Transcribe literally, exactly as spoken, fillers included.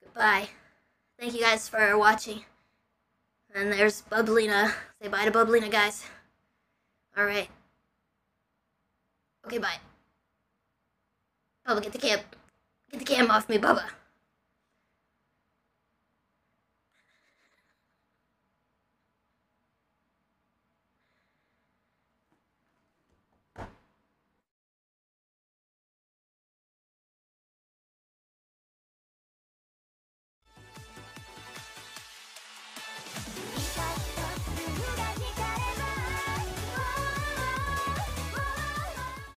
Bye. Thank you guys for watching. And there's Bubblina. Say bye to Bubblina, guys. Alright. Okay, bye. Bubba, get the cam. Get the cam off me, Bubba.